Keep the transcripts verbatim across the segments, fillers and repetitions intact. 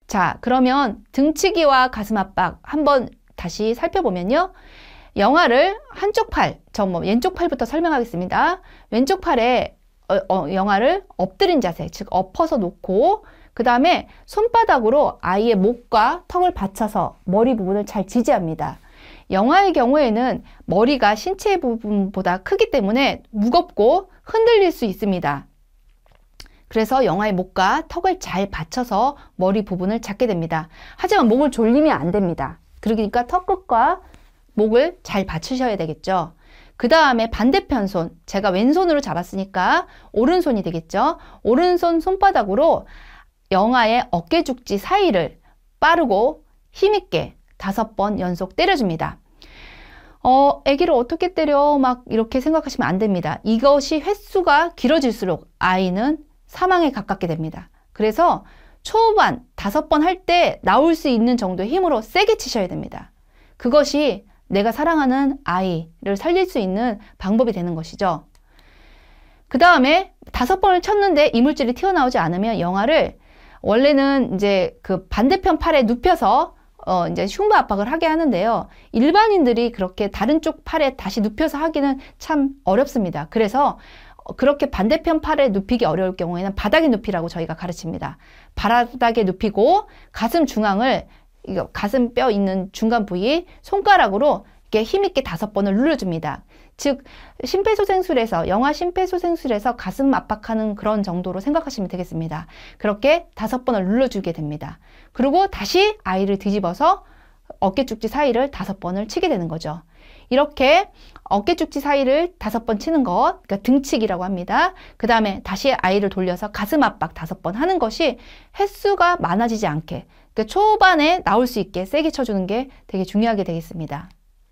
자, 그러면 등치기와 가슴 압박 한번 다시 살펴보면요. 영아를 한쪽 팔, 저 뭐 왼쪽 팔부터 설명하겠습니다. 왼쪽 팔에 어, 어, 영아를 엎드린 자세, 즉 엎어서 놓고 그 다음에 손바닥으로 아이의 목과 턱을 받쳐서 머리 부분을 잘 지지합니다. 영아의 경우에는 머리가 신체 부분보다 크기 때문에 무겁고 흔들릴 수 있습니다. 그래서 영아의 목과 턱을 잘 받쳐서 머리 부분을 잡게 됩니다. 하지만 목을 졸리면 안 됩니다. 그러니까 턱 끝과 목을 잘 받치셔야 되겠죠. 그 다음에 반대편 손, 제가 왼손으로 잡았으니까 오른손이 되겠죠. 오른손 손바닥으로 영아의 어깨 죽지 사이를 빠르고 힘있게 다섯 번 연속 때려줍니다. 어, 아기를 어떻게 때려? 막 이렇게 생각하시면 안 됩니다. 이것이 횟수가 길어질수록 아이는 사망에 가깝게 됩니다. 그래서 초반 다섯 번 할 때 나올 수 있는 정도의 힘으로 세게 치셔야 됩니다. 그것이 내가 사랑하는 아이를 살릴 수 있는 방법이 되는 것이죠. 그 다음에 다섯 번을 쳤는데 이물질이 튀어나오지 않으면 영아를 원래는 이제 그 반대편 팔에 눕혀서 어 이제 흉부 압박을 하게 하는데요. 일반인들이 그렇게 다른 쪽 팔에 다시 눕혀서 하기는 참 어렵습니다. 그래서 그렇게 반대편 팔에 눕히기 어려울 경우에는 바닥에 눕히라고 저희가 가르칩니다. 바닥에 눕히고 가슴 중앙을 이거 가슴 뼈 있는 중간 부위 손가락으로 이렇게 힘있게 다섯 번을 눌러줍니다. 즉 심폐소생술에서 영아 심폐소생술에서 가슴 압박하는 그런 정도로 생각하시면 되겠습니다. 그렇게 다섯 번을 눌러주게 됩니다. 그리고 다시 아이를 뒤집어서 어깨 축지 사이를 다섯 번을 치게 되는 거죠. 이렇게 어깨 축지 사이를 다섯 번 치는 것, 그러니까 등치기라고 합니다. 그 다음에 다시 아이를 돌려서 가슴 압박 다섯 번 하는 것이 횟수가 많아지지 않게, 그러니까 초반에 나올 수 있게 세게 쳐주는 게 되게 중요하게 되겠습니다.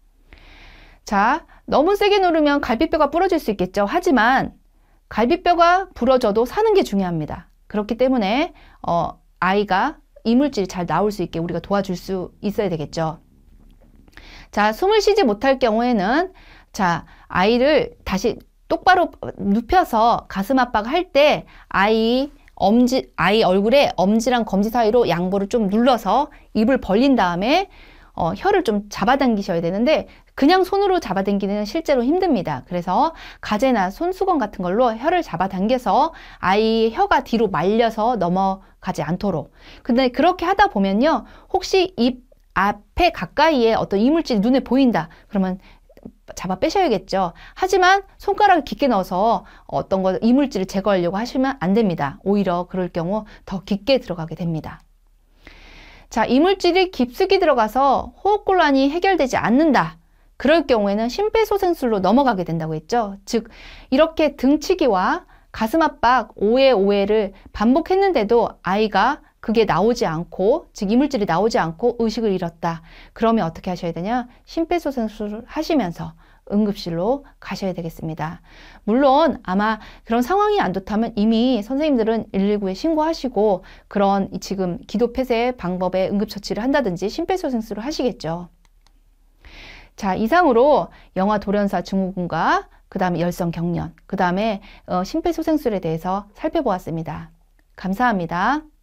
자, 너무 세게 누르면 갈비뼈가 부러질 수 있겠죠. 하지만 갈비뼈가 부러져도 사는 게 중요합니다. 그렇기 때문에 어, 아이가 이물질이 잘 나올 수 있게 우리가 도와줄 수 있어야 되겠죠. 자, 숨을 쉬지 못할 경우에는 자, 아이를 다시 똑바로 눕혀서 가슴 압박을 할 때 아이 엄지, 아이 얼굴에 엄지랑 검지 사이로 양보를 좀 눌러서 입을 벌린 다음에 어, 혀를 좀 잡아당기셔야 되는데 그냥 손으로 잡아당기는 실제로 힘듭니다. 그래서 가재나 손수건 같은 걸로 혀를 잡아당겨서 아이의 혀가 뒤로 말려서 넘어가지 않도록. 근데 그렇게 하다 보면요. 혹시 입 앞에 가까이에 어떤 이물질이 눈에 보인다. 그러면 잡아 빼셔야겠죠. 하지만 손가락을 깊게 넣어서 어떤 거 이물질을 제거하려고 하시면 안 됩니다. 오히려 그럴 경우 더 깊게 들어가게 됩니다. 자, 이물질이 깊숙이 들어가서 호흡곤란이 해결되지 않는다. 그럴 경우에는 심폐소생술로 넘어가게 된다고 했죠. 즉 이렇게 등치기와 가슴 압박 오 회 오 회를 반복했는데도 아이가 그게 나오지 않고, 즉 이물질이 나오지 않고 의식을 잃었다. 그러면 어떻게 하셔야 되냐? 심폐소생술을 하시면서 응급실로 가셔야 되겠습니다. 물론 아마 그런 상황이 안 좋다면 이미 선생님들은 일일구에 신고하시고 그런 지금 기도 폐쇄 방법의 응급처치를 한다든지 심폐소생술을 하시겠죠. 자, 이상으로 영아 돌연사 증후군과 그 다음에 열성 경련, 그 다음에 어, 심폐소생술에 대해서 살펴보았습니다. 감사합니다.